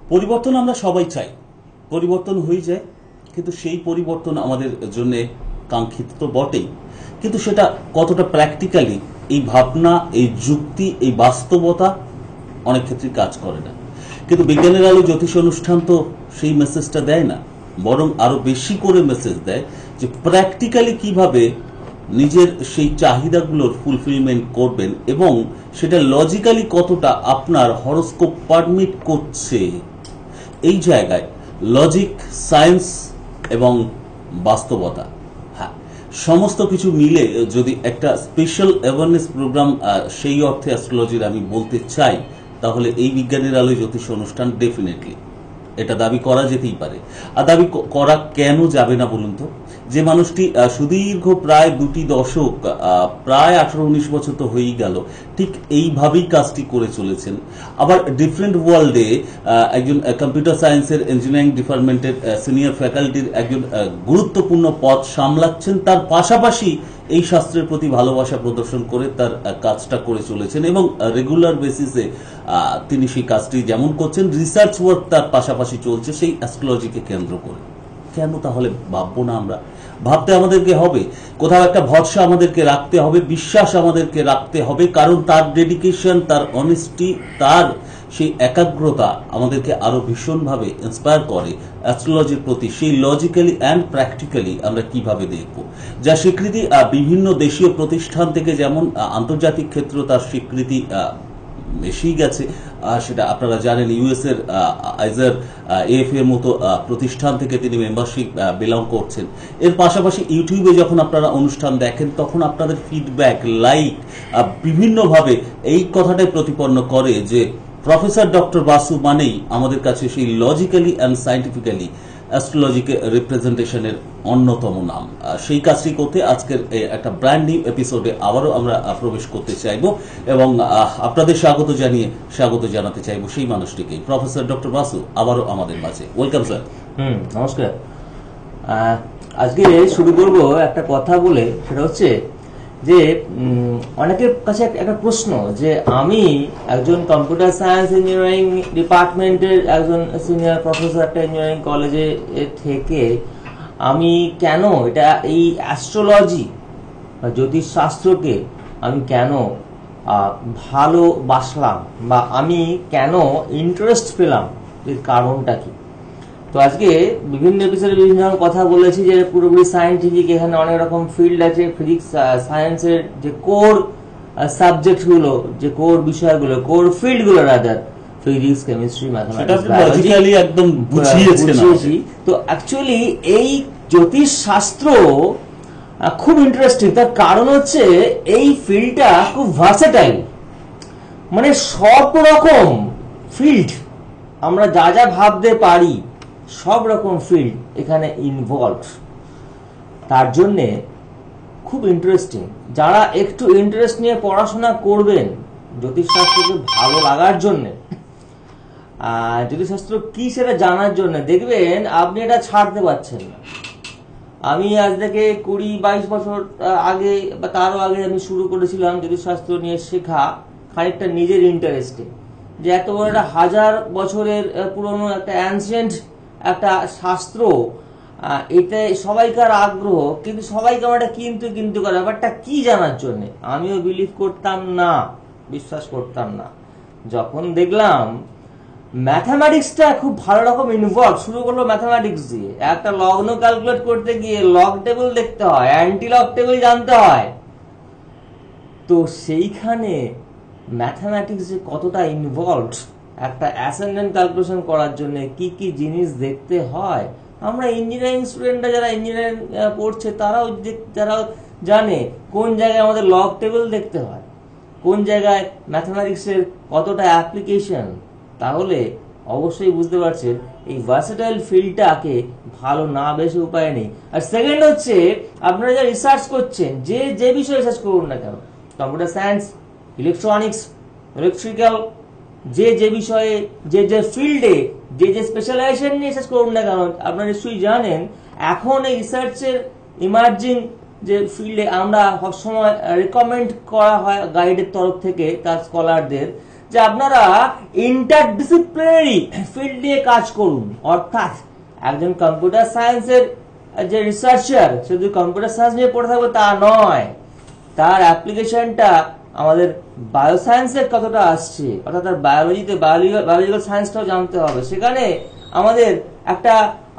পরিবর্তন আমরা সবাই চাই, পরিবর্তন হয়ে যায়, কিন্তু সেই পরিবর্তন আমাদের জন্য কাঙ্ক্ষিত তো বটেই, কিন্তু সেটা কতটা প্র্যাকটিক্যালি এই ভাবনা, এই যুক্তি, এই বাস্তবতা অনেক ক্ষেত্রে কাজ করে না। কিন্তু বিজ্ঞানের আলো জ্যোতিষ অনুষ্ঠান তো সেই মেসেজটা দেয় না, বরং আরো বেশি করে মেসেজ দেয় যে প্র্যাকটিক্যালি কিভাবে নিজের সেই চাহিদাগুলোর ফুলফিলমেন্ট করবেন এবং সেটা লজিক্যালি কতটা আপনার হরোস্কোপ পারমিট করছে। এই জায়গায় লজিক, সায়েন্স এবং বাস্তবতা, হ্যাঁ, সমস্ত কিছু মিলে যদি একটা স্পেশাল অ্যাওয়ারনেস প্রোগ্রাম সেই অর্থে অ্যাস্ট্রোলজির আমি বলতে চাই, তাহলে এই বিজ্ঞানের আলোয় জ্যোতিষ অনুষ্ঠান ডেফিনেটলি এটা দাবি করা যেতেই পারে। আর দাবি করা কেন যাবে না বলুন তো? যে মানুষটি সুদীর্ঘ প্রায় 2 দশক, প্রায় 18-19 বছর তো হয়েই গেল, ঠিক এইভাবেই কাজটি করে চলেছেন। আবার ডিফারেন্ট ওয়ার্ল্ডে একজন কম্পিউটার সায়েন্সের ইঞ্জিনিয়ারিং ডিপার্টমেন্টের সিনিয়র ফ্যাকাল্টির একজন গুরুত্বপূর্ণ পদ সামলাচ্ছেন, তার পাশাপাশি এই শাস্ত্রের প্রতি ভালোবাসা প্রদর্শন করে তার কাজটা করে চলেছেন এবং রেগুলার বেসিসে তিনি সেই কাজটি যেমন করছেন, রিসার্চ ওয়ার্ক তার পাশাপাশি চলছে সেই অ্যাস্ট্রোলজিকে কেন্দ্র করে। কেন তাহলে ভাববো না আমরা? ভাবতে আমাদেরকে হবে, কোথাও একটা ভরসা আমাদেরকে রাখতে হবে, বিশ্বাস আমাদেরকে রাখতে হবে, কারণ তার ডেডিকেশন, তার অনেস্টি, তার সেই একাগ্রতা আমাদেরকে আরো ভীষণভাবে ইন্সপায়ার করে অ্যাস্ট্রোলজির প্রতি। সেই লজিক্যালি অ্যান্ড প্র্যাকটিক্যালি আমরা কিভাবে দেখব, যা স্বীকৃতি বিভিন্ন দেশীয় প্রতিষ্ঠান থেকে যেমন আন্তর্জাতিক ক্ষেত্র তার স্বীকৃতি এসেই গেছে, সেটা আপনারা জানেন। ইউএস এর আইজার এফ এর মতো প্রতিষ্ঠান থেকে তিনি মেম্বারশিপ বিলং করছেন। এর পাশাপাশি ইউটিউবে যখন আপনারা অনুষ্ঠান দেখেন, তখন আপনাদের ফিডব্যাক, লাইক বিভিন্নভাবে এই কথাটাই প্রতিপন্ন করে যে প্রফেসর ডক্টর বাসু মানেই আমাদের কাছে সেই লজিক্যালি অ্যান্ড সায়েন্টিফিক্যালি অ্যাস্ট্রোলজিকে রিপ্রেজেন্টেশনের অন্যতম নাম। সেই কাজটি করতে আজকের একটা ব্র্যান্ড নিউ এপিসোডে আবারও আমরা প্রবেশ করতে চাইব এবং আপনাদের স্বাগত জানাতে চাইব সেই মানুষটিকে, প্রফেসর ডক্টর বাসু আবারও আমাদের মাঝে। Welcome sir. নমস্কার। আজকে শুরু করব একটা কথা বলে, সেটা হচ্ছে যে অনেকের কাছে একটা প্রশ্ন যে আমি একজন কম্পিউটার সায়েন্স ইঞ্জিনিয়ারিং ডিপার্টমেন্টের একজন সিনিয়র প্রফেসর একটা ইঞ্জিনিয়ারিং কলেজে থেকে আমি কেন এটা এই অ্যাস্ট্রোলজি বা জ্যোতিষ শাস্ত্রকে আমি কেন ভালোবাসলাম বা আমি কেন ইন্টারেস্ট পেলাম, এর কারণটা কি? তো আজকে বিভিন্ন এপিসোডে বিভিন্ন কথা বলেছি যে পুরোপুরি সায়েন্টিফিক, এখানে অনেক রকম ফিল্ড আছে। ফিজিক্স সায়েন্সের যে কোর সাবজেক্টগুলো, যে কোর বিষয়গুলো, কোর ফিল্ডগুলো rather, physics, chemistry, mathematics, biology একদম বুঝিয়েছি। তো অ্যাকচুয়ালি এই জ্যোতিষ শাস্ত্র খুব ইন্টারেস্টিং। তার কারণ হচ্ছে এই ফিল্ডটা খুব ভার্সেটাইল, মানে সব রকম ফিল্ড আমরা যা যা ভাবতে পারি সব রকম ফিল্ড এখানে ইনভলভ। তার জন্যে খুব ইন্টারেস্টিং। যারা একটু ইন্টারেস্ট নিয়ে পড়াশোনা করবেন জ্যোতিষশাস্ত্রকে ভালো লাগার জন্যে, জ্যোতিষশাস্ত্র কি সেটা জানার জন্য, দেখবেন আপনি এটা ছাড়তে পারছেন না। আমি আজ থেকে 20-22 বছর আগে বা তারও আগে আমি শুরু করেছিলাম জ্যোতিষশাস্ত্র নিয়ে শেখা, খানিকটা নিজের ইন্টারেস্টে, যে এত বড় একটা 1000 বছরের পুরনো একটা অ্যানসিয়েন্ট একটা শাস্ত্র, এতে সবাইকার আগ্রহ, কিন্তু সবাইকে আমার কিন্তু করে ব্যাপারটা কি জানার জন্য। আমিও বিলিভ করতাম না, বিশ্বাস করতাম না। যখন দেখলাম ম্যাথামেটিক্সটা খুব ভালো রকম ইনভলভ, শুরু করলো ম্যাথামেটিক্স দিয়ে। একটা লগ্ন ক্যালকুলেট করতে গিয়ে লগ টেবিল দেখতে হয়, অ্যান্টি লগ টেবিল জানতে হয়। তো সেইখানে ম্যাথামেটিক্স যে কতটা ইনভলভ, একটা অ্যাসেন্ডেন্ট ক্যালকুলেশন করার জন্য কি কি জিনিস দেখতে হয়, আমরা ইঞ্জিনিয়ারিং স্টুডেন্টরা যারা ইঞ্জিনিয়ারিং পড়ছে তারাও জানে কোন জায়গায় আমাদের লগ টেবিল দেখতে হয়, কোন জায়গায় ম্যাথামেটিক্সের কতটা অ্যাপ্লিকেশন। তাহলে অবশ্যই বুঝতে পারছেন এই ভার্সেটাইল ফিল্ডটাকে ভালো না বেশি উপায় নেই। আর সেকেন্ড হচ্ছে, আপনারা যা রিসার্চ করছেন, যে বিষয়ে রিসার্চ করুন না কেন, কম্পিউটার সায়েন্স, ইলেকট্রনিক্স, ইলেকট্রিক্যাল, যে বিষয়ে যে ফিল্ডে যে স্পেশালাইজেশন নিয়ে রিসার্চ করুন না কেন, আপনারা নিশ্চয়ই জানেন এখন এই রিসার্চের ইমার্জিং যে ফিল্ডে আমরা সবসময় রেকমেন্ড করা হয় গাইডের তরফ থেকে তার স্কলারদের, যে আপনারা ইন্টারডিসিপ্লিনারি ফিল্ড নিয়ে কাজ করুন। অর্থাৎ একজন কম্পিউটার সায়েন্সের যে রিসার্চার শুধু কম্পিউটার সায়েন্স নিয়ে পড়ে থাকবে তা নয়, তার অ্যাপ্লিকেশনটা আমাদের বায়োসায়েন্সের কতটা আসছে, অর্থাৎ তার বায়োলজিতে বায়োলজিক্যাল সায়েন্সটাও জানতে হবে। সেখানে আমাদের একটা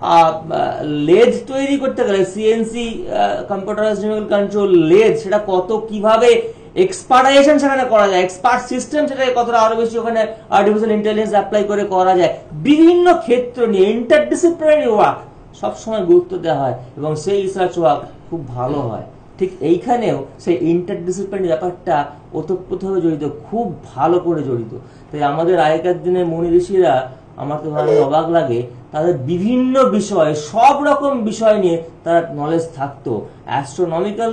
লেদ তৈরি করতে গেলে CNC computerised numerical control lathe, সেটা কত কিভাবে এক্সপার্টাইজেশন সেখানে করা যায়, এক্সপার্ট সিস্টেম সেটাকে কতটা আরো বেশি ওখানে আর্টিফিশিয়াল ইন্টেলিজেন্স অ্যাপ্লাই করে করা যায়, বিভিন্ন ক্ষেত্র নিয়ে ইন্টারডিসিপ্লিনারি ওয়ার্ক সবসময় গুরুত্ব দেওয়া হয় এবং সেই রিসার্চ ওয়ার্ক খুব ভালো হয়। ঠিক এইখানেও সেই ইন্টারডিসিপ্লিনারি ব্যাপারটা ওতপ্রোতভাবে জড়িত, খুব ভালো করে জড়িত। তাই আমাদের আগেকার দিনের মুনি ঋষিরা, আমার তো ভালো অবাক লাগে, তাদের বিভিন্ন বিষয়, সব রকম বিষয় নিয়ে তারা নলেজ থাকতো। অ্যাস্ট্রোনমিক্যাল,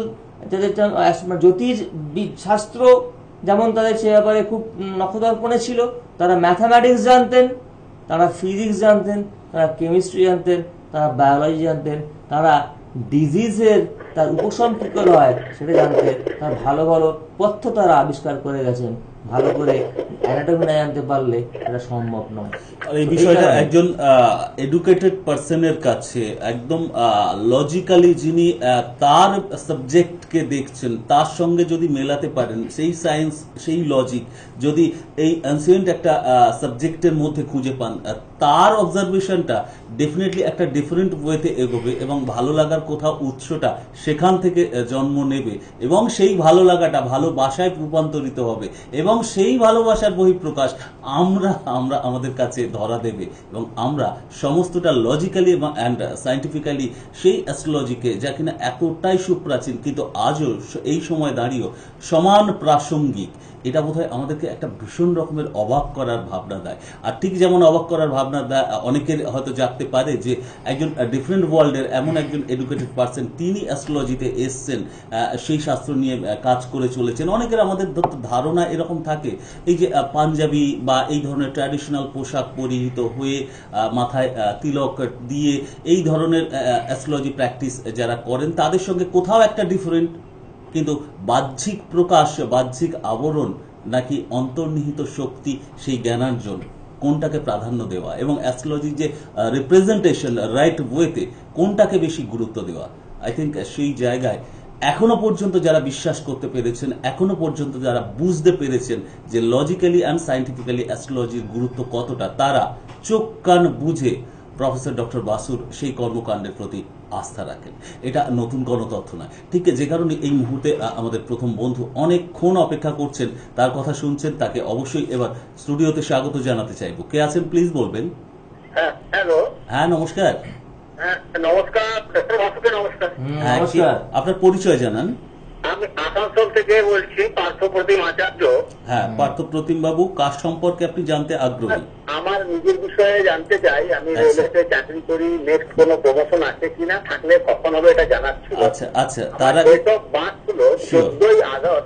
জ্যোতিষ শাস্ত্র যেমন তাদের সে ব্যাপারে খুব নখদর্পণে ছিল, তারা ম্যাথামেটিক্স জানতেন, তারা ফিজিক্স জানতেন, তারা কেমিস্ট্রি জানতেন, তারা বায়োলজি জানতেন, তারা ডিজিজের তার উপশম কি করে হয় সেটা জানতেন, তার ভালো ভালো পথ্য তারা আবিষ্কার করে গেছেন। ভালো করে অ্যানাটমি না জানতে পারলে এটা সম্ভব নয়। এই বিষয়টা একজন এডুকেটেড পার্সনের কাছে একদম লজিক্যালি, যিনি তার সাবজেক্টকে দেখছেন তার সঙ্গে যদি মেলাতে পারেন, সেই সায়েন্স সেই লজিক যদি এই অ্যানসিয়েন্ট একটা সাবজেক্টের মধ্যে খুঁজে পান, তার অবজারভেশনটা ডেফিনেটলি একটা ডিফারেন্ট ওয়েতে এগোবে এবং ভালো লাগার কোথাও উৎসটা সেখান থেকে জন্ম নেবে এবং সেই ভালো লাগাটা ভালোবাসায় রূপান্তরিত হবে এবং সেই ভালোবাসার বহিঃপ্রকাশ আমরা আমরা আমাদের কাছে ধরা দেবে এবং আমরা সমস্তটা লজিক্যালি এবং সায়েন্টিফিক্যালি সেই অ্যাস্ট্রোলজিকে, যা কিনা এতটাই সুপ্রাচীন কিন্তু আজও এই সময় দাঁড়িয়েও সমান প্রাসঙ্গিক, এটা বোধহয় আমাদেরকে একটা ভীষণ রকমের অবাক করার ভাবনা দেয়। আর ঠিক যেমন অবাক করার ভাবনা দেয়, অনেকের হয়তো জানতে পারে যে একজন ডিফারেন্ট ওয়ার্ল্ডের এমন একজন এডুকেটেড পার্সন, তিনি অ্যাস্ট্রোলজিতে এসছেন, সেই শাস্ত্র নিয়ে কাজ করে চলেছেন। অনেকের আমাদের ধারণা এরকম থাকে, এই যে পাঞ্জাবি বা এই ধরনের ট্র্যাডিশনাল পোশাক পরিহিত হয়ে মাথায় তিলক দিয়ে এই ধরনের অ্যাস্ট্রোলজি প্র্যাকটিস যারা করেন তাদের সঙ্গে কোথাও একটা ডিফারেন্ট, কিন্তু বাহ্যিক প্রকাশ, বাহ্যিক আবরণ নাকি অন্তর্নিহিত শক্তি, সেই জ্ঞানার্জন, কোনটাকে প্রাধান্য দেওয়া এবং অ্যাস্ট্রোলজির যে রিপ্রেজেন্টেশন রাইট ওয়েতে কোনটাকে বেশি গুরুত্ব দেওয়া, আই থিঙ্ক সেই জায়গায় এখনো পর্যন্ত যারা বিশ্বাস করতে পেরেছেন, এখনো পর্যন্ত যারা বুঝতে পেরেছেন যে লজিক্যালি অ্যান্ড সায়েন্টিফিক্যালি অ্যাস্ট্রোলজির গুরুত্ব কতটা, তারা চোখ কান বুঝে প্রফেসর ডক্টর বাসুর সেই কর্মকাণ্ডের প্রতি আস্থা রাখেন। এটা নতুন কোনো তথ্য নয়। ঠিক যে কারণে এই মুহূর্তে আমাদের প্রথম বন্ধু অনেকক্ষণ অপেক্ষা করছেন, তার কথা শুনছেন, তাকে অবশ্যই এবার স্টুডিওতে স্বাগত জানাতে চাইবো। কে আছেন প্লিজ বলবেন? হ্যালো। হ্যাঁ নমস্কার। নমস্কার ডক্টর বাসুকে, নমস্কার। নমস্কার। আপনার পরিচয় জানান। আমি আসানসোল থেকে বলছি, পার্থপ্রতিম আচার্য। হ্যাঁ, পার্থপ্রতিম বাবু, কাজ সম্পর্কে আপনি জানতে আগ্রহী? আমার নিজের বিষয়ে জানতে চাই। আমি রেলওয়েতে চাকরি করি, নেক্সট কোনো প্রমোশন আছে কিনা, থাকলে কখন হবে এটা জানার ছিল। আচ্ছা আচ্ছা, তারা ডেট অফ বার্থ হলো 14ই August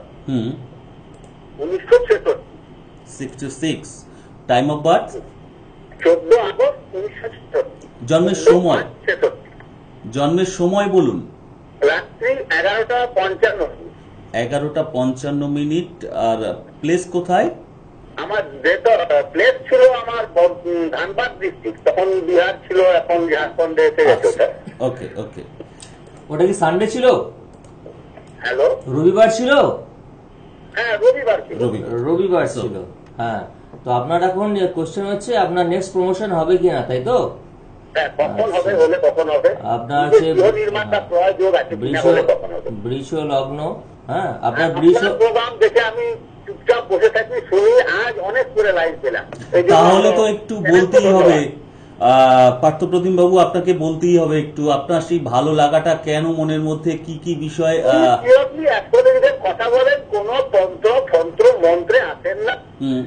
1966। Time of birth 14 August 1966। জন্মের সময়, জন্মের সময় বলুন। রাত্রি 11:55। 11:55। আর প্লেস কোথায়? আমার প্লেস ছিল আমার ধানবাদ ডিস্ট্রিক্ট, তখন বিহার ছিল, এখন ঝাড়খণ্ডে এসে গেছে ওটা। ওকে ওকে। ওটা কি সানডে ছিল? হ্যালো, রবিবার ছিল? হ্যাঁ রবিবার ছিল। রবিবার ছিল, হ্যাঁ। তো আপনার এখন কোশ্চেন হচ্ছে আপনার নেক্সট প্রমোশন হবে কিনা, তাই তো? কখন হবে, হলে কখন হবে, আপনার হচ্ছে নির্মাতা প্রয়োগ আছে কিনা, হলে কখন হবে। বৃষ লগ্ন, হ্যাঁ। আপনার প্রোগ্রাম দেখে আমি চুপচাপ বসে থাকি, শুনি, আজ অনেক করে লাইন পেলাম। তাহলে তো একটু বলতেই হবে পার্থপ্রতিম বাবু, আপনাকে বলতেই হবে একটু আপনার সেই ভালো লাগাটা কেন, মনের মধ্যে কি কি বিষয় কথা বলেন, কোন তন্ত্র ফন্ত্র মন্ত্রে আসেন না,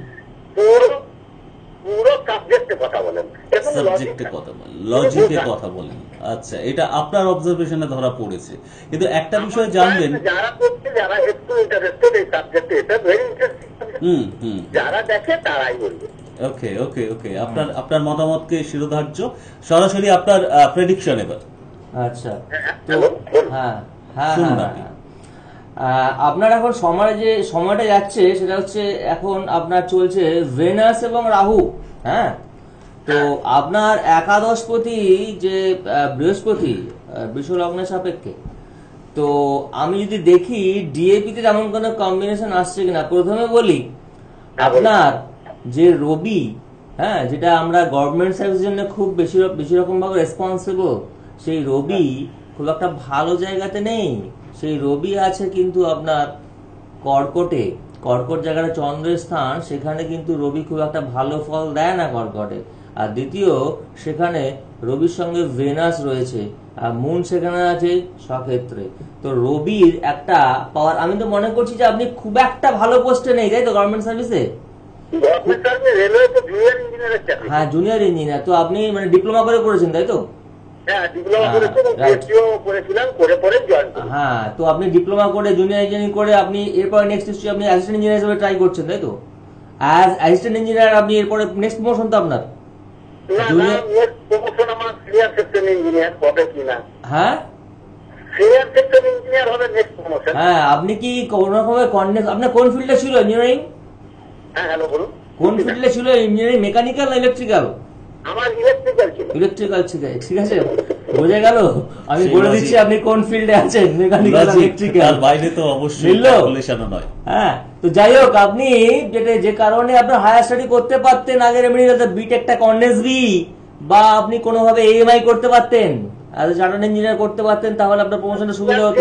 পুরো সাবজেক্টে কথা বলেন, সাবজেক্টে কথা বলেন, লজিকে কথা বলেন। আচ্ছা, এটা আপনার অবজারভেশনে ধরা পড়েছে। কিন্তু একটা বিষয় জানবেন, যারা করছে, যারা একটু ইন্টারেস্টেড এই সাবজেক্টে, এটা ভেরি ইন্টারেস্টিং, যারা দেখে তারাই বলবে। ওকে ওকে ওকে, আপনার মতামতকে শিরোধার্য। সরাসরি আপনার প্রেডিকশন এবার। আচ্ছা, হ্যাঁ হ্যাঁ হ্যাঁ, আপনার এখন সময়টা যাচ্ছে সেটা হচ্ছে এখন আপনার চলছে ভেনাস এবং রাহু। হ্যাঁ, তো আপনার একাদশপতি যে বৃহস্পতি বৃষ লগ্নের সাপেক্ষে, তো আমি যদি দেখি ডিএপি তে তেমন কোনো কম্বিনেশন আসছে কিনা। প্রথমে বলি আপনার যে রবি, হ্যাঁ, যেটা আমরা গভর্নমেন্ট সার্ভিসের জন্য খুব বেশি রকম ভাবে রেসপন্সিবল, সেই রবি খুব একটা ভালো জায়গাতে নেই। সেই রবি আছে কিন্তু আপনার কর্কট জায়গাটা চন্দ্রের স্থান, সেখানে কিন্তু রবি খুব একটা ভালো ফল দেয় না কর্কটে। আর দ্বিতীয়, সেখানে রবির সঙ্গে ভেনাস রয়েছে, আর মুন সেখানে আছে স্বক্ষেত্রে। তো রবির একটা পাওয়ার, আমি তো মনে করছি যে আপনি খুব একটা ভালো পোস্টে নেই, তাই তো গভর্নমেন্ট সার্ভিসে? হ্যাঁ, জুনিয়র ইঞ্জিনিয়ার। তো আপনি মানে ডিপ্লোমা করে করেছেন, তাই তো? হ্যাঁ, তো আপনি ডিপ্লোমা করে জুনিয়র ইঞ্জিনিয়ারিং করে আপনি এরপরে নেক্সট আপনি অ্যাসিস্ট্যান্ট ইঞ্জিনিয়ার হিসেবে ট্রাই করছেন, তাই তো? অ্যাজ অ্যাসিস্ট্যান্ট ইঞ্জিনিয়ার আপনি এরপরে নেক্সট প্রমোশন তো আপনার হ্যাঁ হ্যাঁ, আপনি কি কোন রকমের আপনার কোন ফিল্ডে ছিল ইঞ্জিনিয়ারিং? কোন ফিল্ডে ছিল ইঞ্জিনিয়ারিং? মেকানিক্যাল না ইলেকট্রিক্যাল? ইলেকট্রিক্যাল, ঠিক আছে, বোঝা গেল। আমি বলে দিচ্ছি আপনি কোন ফিল্ডে আছেন, মেকানিক্যাল ইলেকট্রিক্যাল, বাইরে তো অবশ্যই ক্যালকুলেশন নয়। হ্যাঁ, তো যাই হোক, আপনি যে কারণে আপনার হায়ার স্টাডি করতে পারতেন আগের এমনি বিটেকটা কর্নেসবি, বা আপনি কোনোভাবে এএমআই করতে পারতেন, চার্টার্ড ইঞ্জিনিয়ার করতে পারতেন, তাহলে আপনার প্রমোশনের সুবিধা হতো।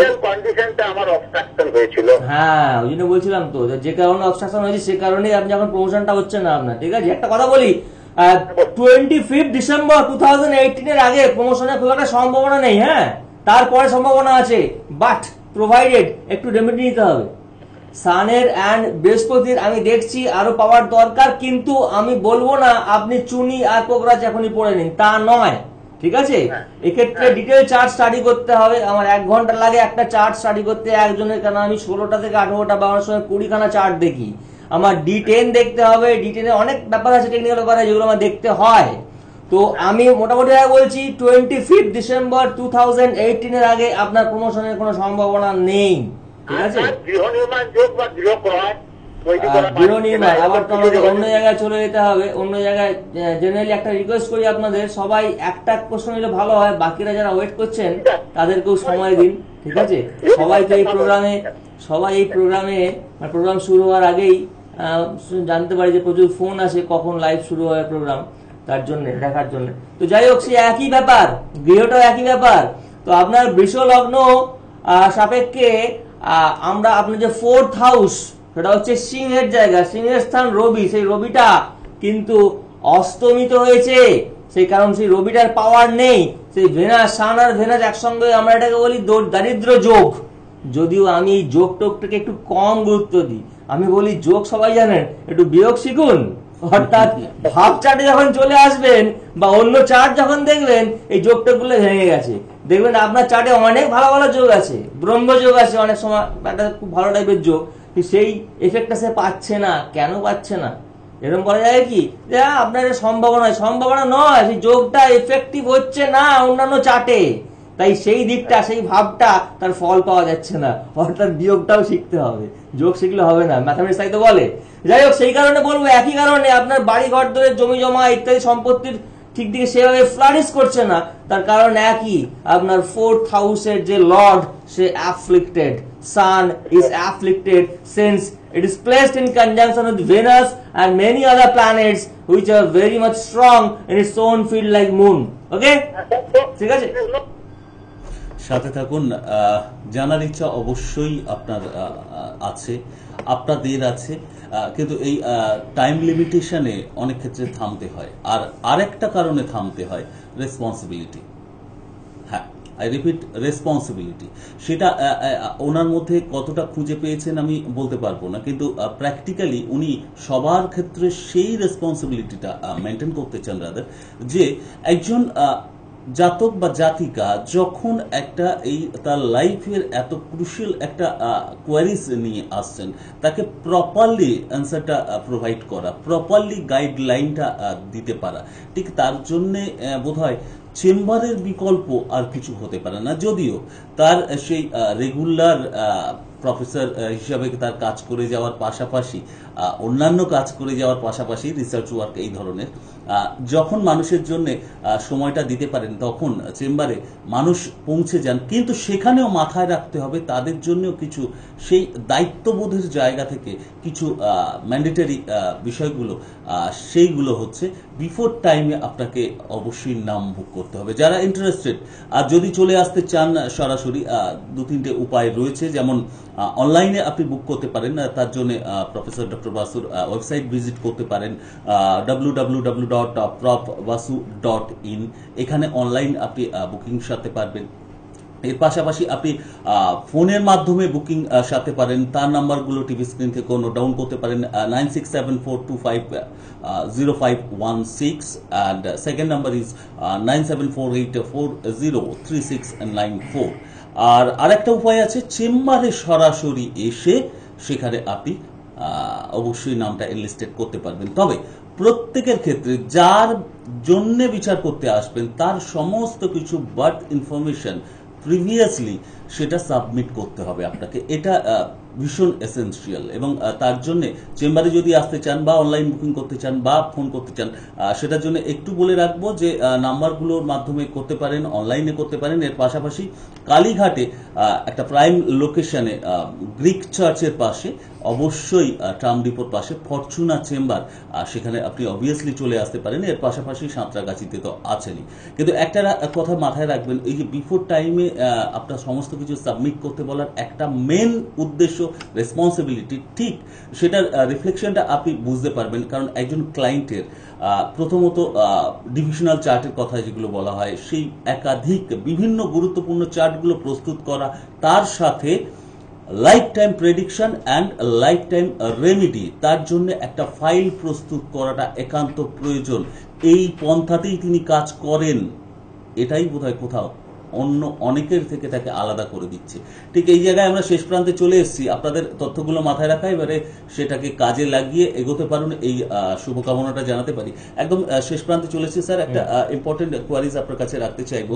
হ্যাঁ, ওই জন্য বলছিলাম তো, যে কারণে অবস্ট্রাকশন হয়েছে সে কারণেই আপনি এখন প্রমোশনটা হচ্ছে না আপনার। ঠিক আছে, একটা কথা বলি, 25 ডিসেম্বর 2018 এর আগে প্রমোশনের খুব একটা সম্ভাবনা নেই। হ্যাঁ, তারপরে সম্ভাবনা আছে, বাট প্রোভাইডেড একটু রেমেডি নিতে হবে। সানের অ্যান্ড বৃহস্পতির আমি দেখছি আরো পাওয়ার দরকার, কিন্তু আমি বলবো না আপনি চুনি আর কোকরাচ এখনই পড়ে নিন, তা নয়। ঠিক আছে, এক্ষেত্রে ডিটেল চার্ট স্টাডি করতে হবে। আমার 1 ঘন্টা লাগে একটা চার্ট স্টাডি করতে একজনের, কেন আমি 16টা থেকে 18টা বা আমার সময় 20খানা চার্ট দেখি। আমার D10 দেখতে হবে, D10 এ অনেক ব্যাপার আছে, টেকনিক্যাল ব্যাপার আছে, যেগুলো আমার দেখতে হয়। তো আমি মোটামুটি বলছি 25 ডিসেম্বর 2018 এর আগে আপনার প্রমোশনের কোনো সম্ভাবনা নেই। ঠিক আছে, গৃহ নির্মাণ আবার তো আমাদের অন্য জায়গায় চলে যেতে হবে, অন্য জায়গায়। জেনারেলি একটা রিকোয়েস্ট করি আপনাদের, সবাই একটা প্রশ্ন নিলে ভালো হয়, বাকিরা যারা ওয়েট করছেন তাদেরকেও সময় দিন। ঠিক আছে, সবাই তো এই প্রোগ্রামে প্রোগ্রাম শুরু হওয়ার আগেই জানতে পারি যে প্রচুর ফোন আসে কখন লাইভ শুরু হয় প্রোগ্রাম, তার জন্য দেখার জন্য। তো যাই হোক, সে একই ব্যাপার, গৃহটাও একই ব্যাপার। তো আপনার বৃষ লগ্ন সাপেক্ষে আমরা আপনার যে 4th হাউস, সেটা হচ্ছে সিংহের জায়গা, সিংহের স্থান রবি, সেই রবিটা কিন্তু অস্তমিত হয়েছে। সেই কারণ সেই রবিটার পাওয়ার নেই। সেই ভেনাস, সান আর ভেনাস একসঙ্গে, আমরা এটাকে বলি দারিদ্র যোগ। যদিও আমি এই যোগ টোগটাকে একটু কম গুরুত্ব দিই, আমি বলি যোগ সবাই জানেন, একটু বিয়োগ শিখুন। অর্থাৎ ভাব চার্টে যখন চলে আসবেন বা অন্য চার্ট যখন দেখবেন এই যোগ টোগগুলো ভেঙে গেছে, দেখবেন আপনার চার্টে অনেক ভালো ভালো যোগ আছে, ব্রহ্মযোগ আছে, অনেক সময় একটা খুব ভালো টাইপের যোগ, সেই এফেক্টটা সে পাচ্ছে না। কেন পাচ্ছে না? এরকম বলা যায় কি যে আপনার সম্ভাবনা নয়, সেই যোগটা এফেক্টিভ হচ্ছে না অন্যান্য চার্টে, তাই সেই দিকটা, সেই ভাবটা তার ফল পাওয়া যাচ্ছে না। অর্থাৎ বিয়োগটাও শিখতে হবে, যোগ শিখলে হবে না, ম্যাথামেটিক্স তাই তো বলে। যাই হোক, সেই কারণে বলবো, একই কারণে আপনার বাড়ি ঘর ধরে জমি জমা ইত্যাদি সম্পত্তির ঠিক দিকে সেভাবে ফ্লারিশ করছে না, তার কারণ একই, আপনার 4th হাউসের যে লর্ড সে afflicted, sun is afflicted since it is placed in conjunction with Venus and many other planets which are very much strong in its own field like moon. Okay, ঠিক আছে, সাথে থাকুন। জানার ইচ্ছা অবশ্যই আপনার আছে, আপনাদের আছে, কিন্তু এই টাইম লিমিটেশনে অনেক ক্ষেত্রে থামতে হয়। আর আরেকটা কারণে থামতে হয়, রেসপন্সিবিলিটি। হ্যাঁ, আই রিপিট, রেসপন্সিবিলিটি। সেটা ওনার মধ্যে কতটা খুঁজে পেয়েছেন আমি বলতে পারবো না, কিন্তু প্র্যাকটিক্যালি উনি সবার ক্ষেত্রে সেই রেসপন্সিবিলিটিটা মেনটেন করতে চান, রাদার যে একজন জাতক বা জাতিকা যখন একটা এই তার লাইফের এত ক্রুশিয়াল একটা কোয়ারিজ নিয়ে আসছেন, তাকে প্রপারলি অ্যান্সারটা প্রোভাইড করা, প্রপারলি গাইডলাইনটা দিতে পারা, ঠিক তার জন্যে বোধহয় চেম্বারের বিকল্প আর কিছু হতে পারে না, যদিও তার সেই রেগুলার প্রফেসর হিসাবে তার কাজ করে যাওয়ার পাশাপাশি অন্যান্য কাজ করে যাওয়ার পাশাপাশি রিসার্চ ওয়ার্ক এই ধরনের যখন মানুষের জন্য সময়টা দিতে পারেন তখন চেম্বারে মানুষ পৌঁছে যান, কিন্তু সেখানেও মাথায় রাখতে হবে তাদের জন্যও কিছু সেই দায়িত্ববোধের জায়গা থেকে কিছু ম্যান্ডেটরি বিষয়গুলো, সেইগুলো হচ্ছে বিফোর টাইমে আপনাকে অবশ্যই নাম বুক করতে হবে যারা ইন্টারেস্টেড। আর যদি চলে আসতে চান সরাসরি, 2-3টে উপায় রয়েছে, যেমন অনলাইনে আপনি বুক করতে পারেন, তার জন্য প্রফেসর ডক্টর বাসুর ওয়েবসাইট ভিজিট করতে পারেন www.profbasu.in। এখানে অনলাইন আপনি বুকিং সারতে পারবেন। এর পাশাপাশি আপনি ফোনের মাধ্যমে বুকিং সারতে পারেন, তার নাম্বারগুলো টিভি স্ক্রিন থেকে নোট ডাউন করতে পারেন, 9674250516 and second number is 9748403694। আর আরেকটা উপায় আছে, চেম্বারে সরাসরি এসে সেখানে আপনি অবশ্যই নামটা এনলিস্টেড করতে পারবেন। তবে প্রত্যেকের ক্ষেত্রে যার জন্য বিচার করতে আসবেন তার সমস্ত কিছু বার্থ ইনফরমেশন প্রিভিয়াসলি সেটা সাবমিট করতে হবে আপনাকে, এটা ভীষণ এসেনশিয়াল। এবং তার জন্য চেম্বারে যদি আসতে চান বা অনলাইন বুকিং করতে চান বা ফোন করতে চান, সেটার জন্য একটু বলে রাখবো যে নাম্বারগুলোর মাধ্যমে করতে পারেন, অনলাইনে করতে পারেন। এর পাশাপাশি কালীঘাটে একটা প্রাইম লোকেশনে গ্রিক চার্চের পাশে অবশ্যই ট্রাম ডিপোর পাশে ফরচুনা চেম্বার, সেখানে আপনি অবভিয়াসলি চলে আসতে পারেন। এর পাশাপাশি সাঁতরাগাছিতে তো আছেনই, কিন্তু একটা কথা মাথায় রাখবেন, এই যে বিফোর টাইমে আপনার সমস্ত কিছু সাবমিট করতে বলার একটা মেন উদ্দেশ্য, রেসপন্সিবিলিটি, ঠিক সেটার রিফ্লেকশনটা আপনি বুঝতে পারবেন। কারণ একজন ক্লায়েন্টের প্রথমত ডিভিশনাল চার্টের কথা যেগুলো বলা হয়, সেই একাধিক বিভিন্ন গুরুত্বপূর্ণ চার্টগুলো প্রস্তুত করা, তার সাথে life time prediction and life time remedy, তার জন্য একটা ফাইল প্রস্তুত করাটা একান্ত প্রয়োজন। এই পন্থাতেই তিনি কাজ করেন, এটাই বোধহয় কোথাও অন্য অনেকের থেকে তাকে আলাদা করে দিচ্ছে। ঠিক এই জায়গায় আমরা শেষ প্রান্তে চলে এসেছি, আপনাদের তথ্যগুলো মাথায় রাখা, এবারে সেটাকে কাজে লাগিয়ে এগোতে পারুন, এই শুভকামনাটা জানাতে পারি। একদম শেষ প্রান্তে চলেছি স্যার, একটা ইম্পর্টেন্ট কোয়ারিজ আপনার কাছে রাখতে চাইবো।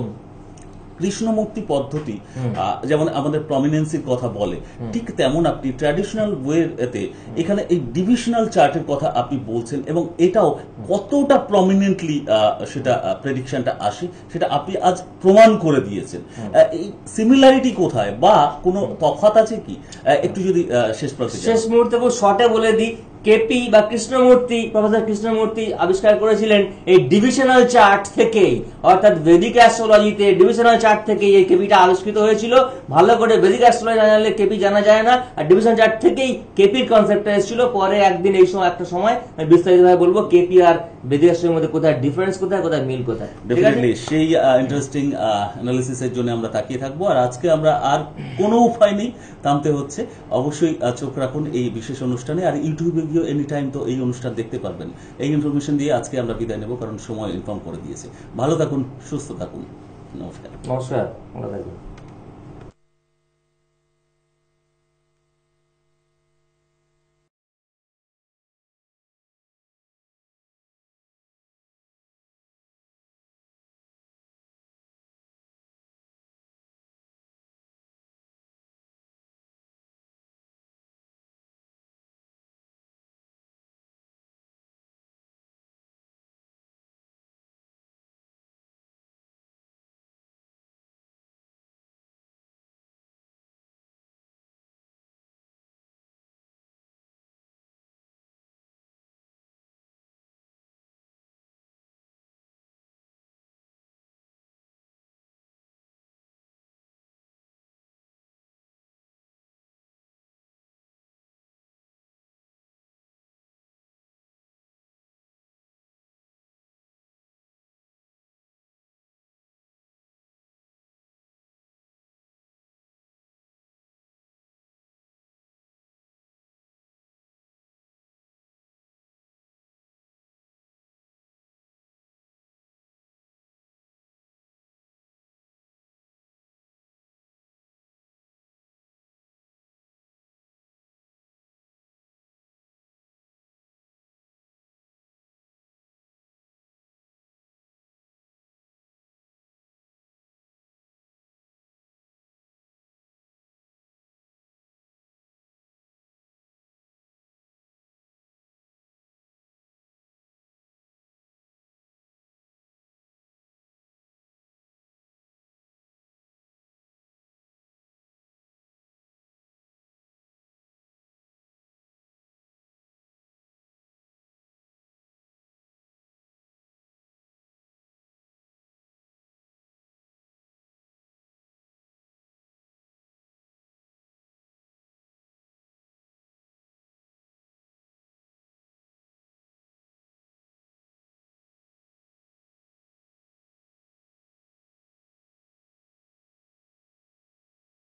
কৃষ্ণমূর্তি পদ্ধতি যেমন আমাদের প্রমিনেন্সির কথা বলে, ঠিক তেমন আপনি ট্র্যাডিশনাল ওয়েতে এখানে এই ডিভিশনাল চার্টের কথা আপনি বলছেন, এবং এটাও কতটা প্রমিনেন্টলি সেটা প্রেডিকশনটা আসে সেটা আপনি আজ প্রমাণ করে দিয়েছেন। এই সিমিলারিটি কোথায় বা কোনো তফাৎ আছে কি, একটু যদি শেষ মুহূর্তে খুব শর্টে বলে দিই। কেপি বা কৃষ্ণমূর্তি, প্রফেসর কৃষ্ণমূর্তি আবিষ্কার করেছিলেন এই ডিভিশনাল চার্ট থেকেই, অর্থাৎ বেদিক অ্যাস্ট্রোলজিতে ডিভিশনাল চার্ট থেকেই এই কেপিটা আবিষ্কৃত হয়েছিল। ভালো করে বেদিক অ্যাস্ট্রোলজি না জানলে কেপি জানা যায় না, আর ডিভিশন চার্ট থেকেই কেপির কনসেপ্টটা এসেছিল। পরে একদিন এই সময় একটা সময় আমি বিস্তারিতভাবে বলবো কেপি আর বেদিক অ্যাস্ট্রোলজির মধ্যে কোথায় ডিফারেন্স, কোথায় মিল কোথায়। ডেফিনেটলি সেই ইন্টারেস্টিং অ্যানালিসিসের জন্য আমরা তাকিয়ে থাকবো। আর আজকে আমরা আর কোনো উপায় নেই, থামতে হচ্ছে। অবশ্যই চোখ রাখুন এই বিশেষ অনুষ্ঠানে, আর ইউটিউবে গিয়ে এনি টাইম তো এই অনুষ্ঠান দেখতে পারবেন। এই ইনফরমেশন দিয়ে আজকে আমরা বিদায় নেব, কারণ সময় ইনফর্ম করে দিয়েছে। ভালো থাকুন, সুস্থ থাকুন, নমস্কার। ভালো থাকুন।